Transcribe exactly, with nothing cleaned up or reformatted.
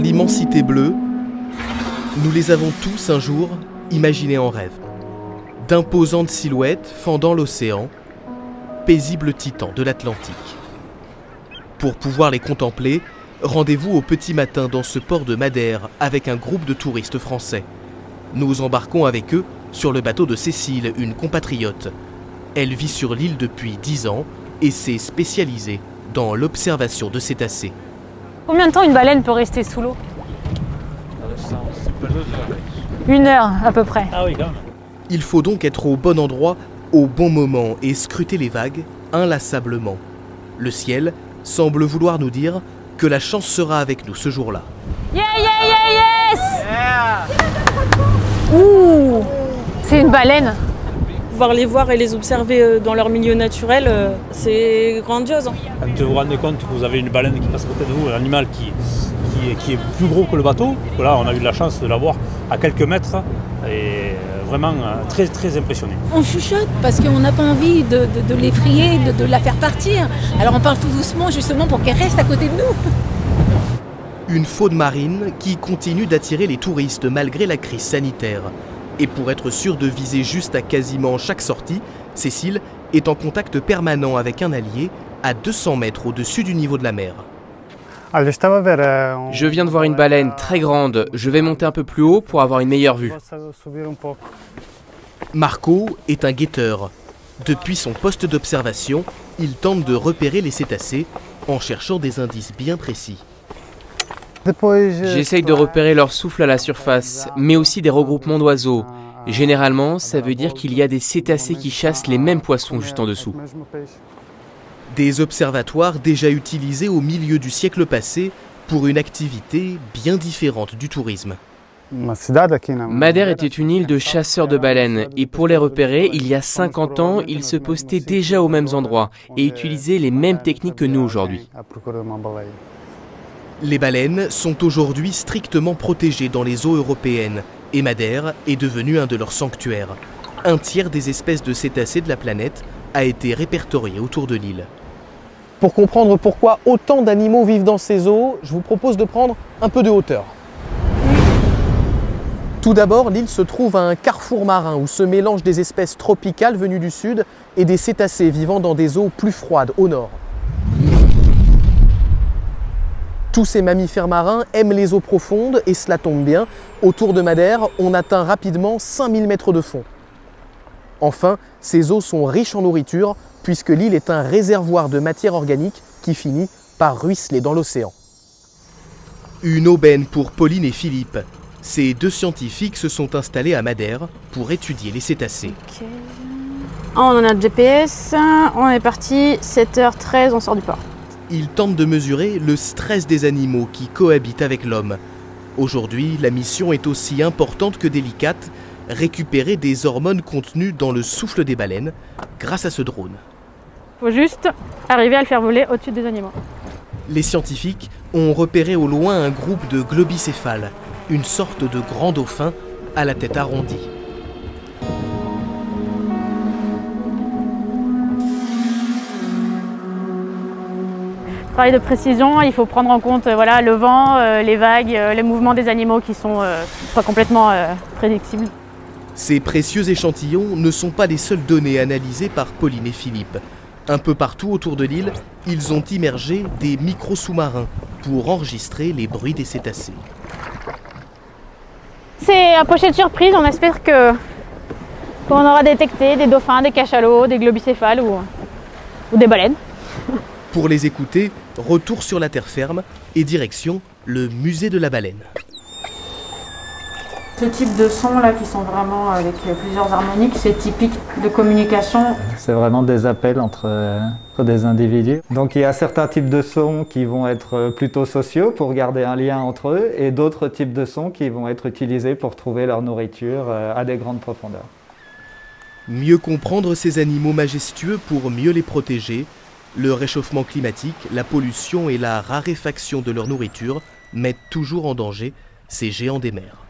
l'immensité bleue, nous les avons tous un jour imaginés en rêve. D'imposantes silhouettes fendant l'océan, paisibles titans de l'Atlantique. Pour pouvoir les contempler, rendez-vous au petit matin dans ce port de Madère avec un groupe de touristes français. Nous embarquons avec eux sur le bateau de Cécile, une compatriote. Elle vit sur l'île depuis dix ans et s'est spécialisée dans l'observation de cétacés. Combien de temps une baleine peut rester sous l'eau? Une heure à peu près. Ah oui, quand même. Il faut donc être au bon endroit, au bon moment et scruter les vagues inlassablement. Le ciel semble vouloir nous dire que la chance sera avec nous ce jour-là. Yeah, yeah, yeah, yes! Yeah! Ouh! C'est une baleine. Pouvoir les voir et les observer dans leur milieu naturel, c'est grandiose. Quand vous vous rendez compte que vous avez une baleine qui passe à côté de vous, un animal qui, qui, est, qui est plus gros que le bateau, là on a eu de la chance de la voir à quelques mètres et vraiment très très impressionné. On chuchote parce qu'on n'a pas envie de, de, de l'effrayer, de, de la faire partir. Alors on parle tout doucement justement pour qu'elle reste à côté de nous. Une faune marine qui continue d'attirer les touristes malgré la crise sanitaire. Et pour être sûr de viser juste à quasiment chaque sortie, Cécile est en contact permanent avec un allié à deux cents mètres au-dessus du niveau de la mer. Je viens de voir une baleine très grande. Je vais monter un peu plus haut pour avoir une meilleure vue. Marco est un guetteur. Depuis son poste d'observation, il tente de repérer les cétacés en cherchant des indices bien précis. J'essaye de repérer leur souffle à la surface, mais aussi des regroupements d'oiseaux. Généralement, ça veut dire qu'il y a des cétacés qui chassent les mêmes poissons juste en dessous. Des observatoires déjà utilisés au milieu du siècle passé pour une activité bien différente du tourisme. Madère était une île de chasseurs de baleines et pour les repérer, il y a cinquante ans, ils se postaient déjà aux mêmes endroits et utilisaient les mêmes techniques que nous aujourd'hui. Les baleines sont aujourd'hui strictement protégées dans les eaux européennes et Madère est devenue un de leurs sanctuaires. Un tiers des espèces de cétacés de la planète a été répertorié autour de l'île. Pour comprendre pourquoi autant d'animaux vivent dans ces eaux, je vous propose de prendre un peu de hauteur. Tout d'abord, l'île se trouve à un carrefour marin où se mélangent des espèces tropicales venues du sud et des cétacés vivant dans des eaux plus froides au nord. Tous ces mammifères marins aiment les eaux profondes et cela tombe bien. Autour de Madère, on atteint rapidement cinq mille mètres de fond. Enfin, ces eaux sont riches en nourriture puisque l'île est un réservoir de matière organique qui finit par ruisseler dans l'océan. Une aubaine pour Pauline et Philippe. Ces deux scientifiques se sont installés à Madère pour étudier les cétacés. Okay. On a notre G P S, on est parti, sept heures treize, on sort du port. Ils tentent de mesurer le stress des animaux qui cohabitent avec l'homme. Aujourd'hui, la mission est aussi importante que délicate, récupérer des hormones contenues dans le souffle des baleines grâce à ce drone. Il faut juste arriver à le faire voler au-dessus des animaux. Les scientifiques ont repéré au loin un groupe de globicéphales, une sorte de grand dauphin à la tête arrondie. Travail de précision, il faut prendre en compte euh, voilà, le vent, euh, les vagues, euh, les mouvements des animaux qui sont euh, pas complètement euh, prédictibles. Ces précieux échantillons ne sont pas les seules données analysées par Pauline et Philippe. Un peu partout autour de l'île, ils ont immergé des micro-sous-marins pour enregistrer les bruits des cétacés. C'est un pochette surprise, on espère que qu'on aura détecté des dauphins, des cachalots, des globicéphales ou, ou des baleines. Pour les écouter, retour sur la terre ferme et direction le musée de la baleine. Ce type de sons là qui sont vraiment avec plusieurs harmoniques, c'est typique de communication. C'est vraiment des appels entre, euh, entre des individus. Donc il y a certains types de sons qui vont être plutôt sociaux pour garder un lien entre eux et d'autres types de sons qui vont être utilisés pour trouver leur nourriture euh, à des grandes profondeurs. Mieux comprendre ces animaux majestueux pour mieux les protéger. Le réchauffement climatique, la pollution et la raréfaction de leur nourriture mettent toujours en danger ces géants des mers.